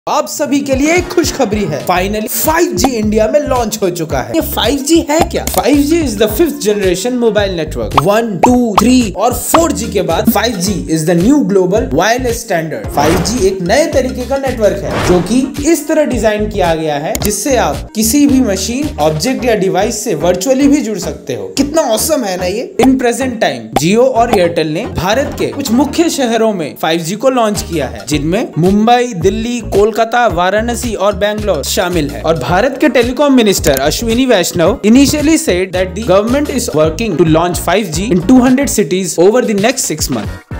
आप सभी के लिए एक खुशखबरी है। फाइनली 5G इंडिया में लॉन्च हो चुका है। ये 5G है क्या? 5G is the 5th generation mobile network. 1, 2, 3 और 4G के बाद 5G is the new global wireless standard. 5G एक नए तरीके का नेटवर्क है जो कि इस तरह डिजाइन किया गया है जिससे आप किसी भी मशीन, ऑब्जेक्ट या डिवाइस से वर्चुअली भी जुड़ सकते हो। कितना ऑसम है ना ये। इन प्रेजेंट टाइम जियो और एयरटेल ने भारत के कुछ मुख्य शहरों में 5G को लॉन्च किया है, जिनमें मुंबई, दिल्ली, कोलकाता, वाराणसी और बैंगलोर शामिल है। और भारत के telecom minister Ashwini Vaishnaw initially said that the government is working to launch 5G in 200 cities over the next 6 months.